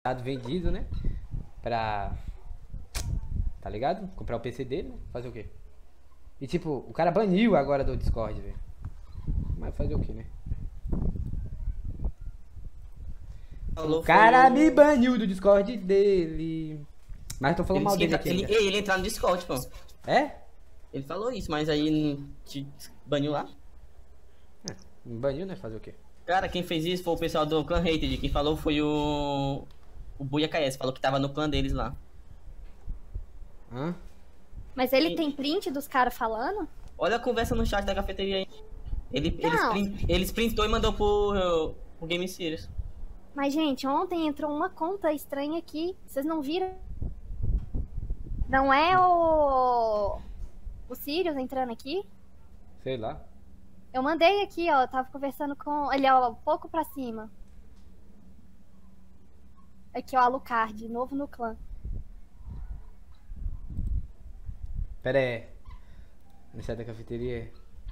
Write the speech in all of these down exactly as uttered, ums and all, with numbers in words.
vendido, né? Pra... Tá ligado? Comprar o P C dele, né? Fazer o quê? E tipo, o cara baniu agora do Discord, velho. Mas fazer o quê, né? O cara me baniu do Discord dele. Mas tô falando mal dele aqui. Ele, ele entrar no Discord, pô. É? Ele falou isso, mas aí te baniu lá. É, me baniu, né? Fazer o quê? Cara, quem fez isso foi o pessoal do Clan Hated. Quem falou foi o... O Buia K S, falou que tava no clã deles lá. Hã? Mas ele tem print dos caras falando? Olha a conversa no chat da cafeteria aí. Ele, ele, Não. sprint, ele sprintou e mandou pro, pro Game Series. Mas, gente, ontem entrou uma conta estranha aqui. Vocês não viram? Não é o... O Sirius entrando aqui? Sei lá. Eu mandei aqui, ó. Eu tava conversando com... Ele, ó, um pouco pra cima. Aqui, ó, Alucard, novo no clã. Pera aí. No chat da cafeteria.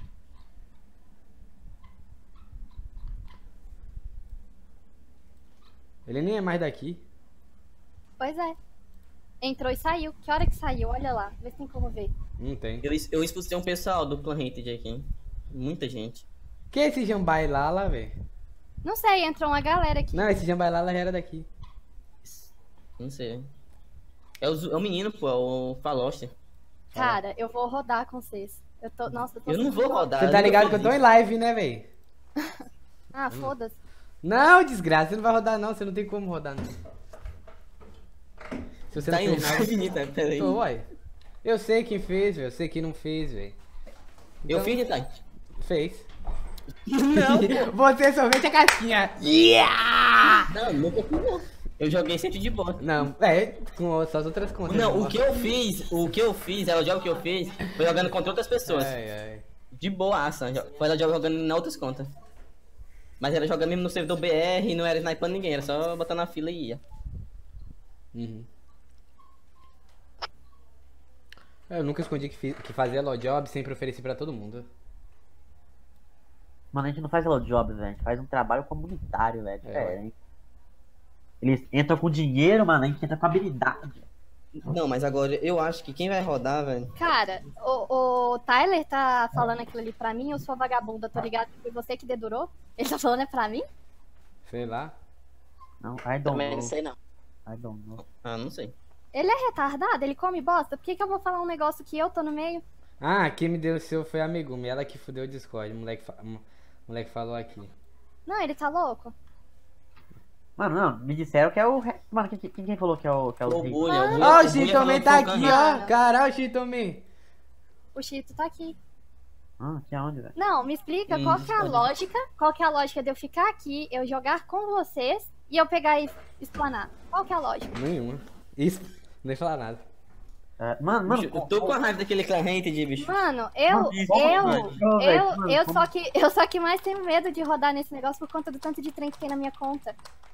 Ele nem é mais daqui. Pois é. Entrou e saiu. Que hora que saiu? Olha lá. Vê se tem como ver. Não tem. Eu, eu expulsei um pessoal do Clan Hated aqui. Muita gente. Que é esse Jambailala, velho? Não sei, entrou uma galera aqui. Não, esse Jambailala já era daqui. Não sei. É o, é o menino, pô, é o Faloster. Cara, eu vou rodar com vocês. Eu tô... Nossa, eu tô... Eu não vou rodar. Você tá ligado que eu tô em live, né, velho? Ah, foda-se. Não, desgraça, você não vai rodar não, você não tem como rodar não. Se você Tá não indo, fez nada... Vinita, peraí. Tô, uai. Eu sei quem fez, velho, eu sei quem não fez, velho. Eu Então, fiz, Nitai. Fez. Não, Você sorvete a casquinha. Yeah! não, nunca fiz não. Eu joguei sempre de boa. Não, é, com suas outras contas. Não, né? o que eu fiz, o que eu fiz, ela joga o que eu fiz, foi jogando contra outras pessoas. Ai, ai. De boaça. Foi ela jogando em outras contas. Mas era jogando mesmo no servidor B R e não era snipando ninguém, era só botar na fila e ia. Uhum. Eu nunca escondi que, fiz, que fazia low job, sempre ofereci pra todo mundo. Mano, a gente não faz hello job, velho. A gente faz um trabalho comunitário, velho. É. É. Eles entram com dinheiro, mano. A gente entra com habilidade. Não, mas agora eu acho que quem vai rodar, velho. Cara, o, o Tyler tá falando aquilo ali pra mim, eu sou vagabunda, tô ligado que foi você que dedurou? Ele tá falando é pra mim? Sei lá. Não, I don't Também know. não sei não. I don't know. Ah, não sei. Ele é retardado? Ele come bosta? Por que que eu vou falar um negócio que eu tô no meio? Ah, quem me deu o seu foi a Megumi, ela que fudeu o Discord, o moleque, fa... o moleque falou aqui. Não, ele tá louco? Mano, não, me disseram que é o. re- Mano, quem, quem, quem falou que é o. Que é o O Rick? Bulha, o Bulha. Ó, o Bulha Chitomen falou tá que foi o aqui, Clan- ó. Caralho, Chitomen. O Chito tá aqui. Ah, que aonde, velho? Não, me explica Hum, qual que é a pode. lógica, qual que é a lógica de eu ficar aqui, eu jogar com vocês e eu pegar e explanar. Qual que é a lógica? Nenhuma. Isso, nem falar nada. É, mano, mano. Bicho, eu tô com a raiva daquele Clan Hated, bicho. Mano, eu, Mano, eu, como, eu, velho? Não, velho, eu, mano, eu como? só que, eu só que mais tenho medo de rodar nesse negócio por conta do tanto de trem que tem na minha conta.